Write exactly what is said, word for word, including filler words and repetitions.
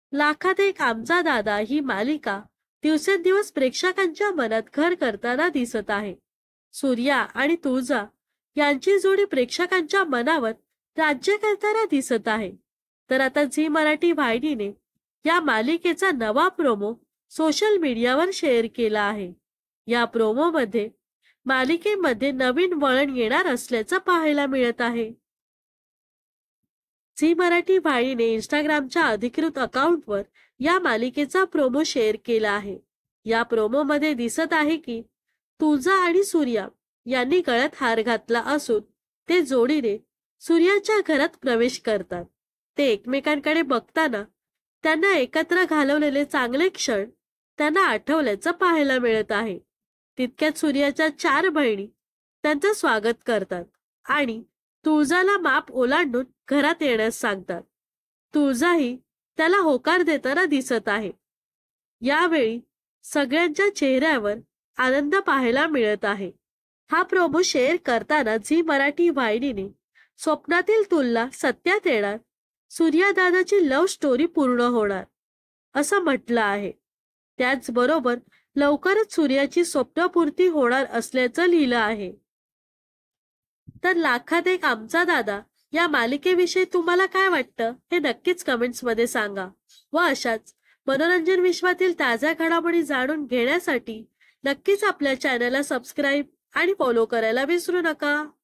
लाखात एक आमचा दादा ही मालिका दिवसेंदिवस प्रेक्षकांच्या मनात घर करताना दिसत आहे. सूर्या आणि तुळजा यांची जोडी प्रेक्षकांच्या मनावर राज्य करताना दिसत आहे. तर आता झी मराठी वाहिनीने या मालिकेचा नवा प्रोमो सोशल मीडियावर शेअर केला आहे. या प्रोमो मध्ये मालिकेमध्ये नवीन वळण येणार असल्याचं पाहायला मिळत आहे. झी मराठी वाहिनीने इंस्टाग्रामच्या अधिकृत अकाउंटवर या मालिकेचा प्रोमो शेअर केला आहे. या प्रोमो मध्ये दिसत आहे की तुळजा आणि सूर्या यांनी गळ्यात हार घातला असून ते जोडीने सूर्याच्या घरात प्रवेश करतात. ते एकमेकांकडे बघताना त्यांना एकत्र घालवलेले चांगले क्षण त्यांना आठवल्याचं पाहायला मिळत आहे. तितक्यात सूर्याच्या चार बहिणी त्यांचं स्वागत करतात आणि तुळजाला माप ओलांडून घरात येण्यास सांगतात. तुळजाही त्याला होकार देताना दिसत आहे. यावेळी सगळ्यांच्या चेहऱ्यावर आनंद पाहायला मिळत आहे. हा प्रोमो शेअर करताना झी मराठी वाहिनीने स्वप्नातील तुलना सत्यात येणार, सूर्या दादाची लव्ह स्टोरी पूर्ण होणार असं म्हटलं आहे. त्याचबरोबर लवकरच सूर्याची स्वप्नपूर्ती होणार असल्याचं लिहिलं आहे. तर लाखात एक आमचा दादा या मालिकेविषयी तुम्हाला काय वाटतं हे नक्कीच कमेंट्स मध्ये सांगा. व अशाच मनोरंजन विश्वातील ताज्या घडामोडी जाणून घेण्यासाठी नक्कीच आपल्या चॅनलला सबस्क्राईब आणि फॉलो करायला विसरू नका.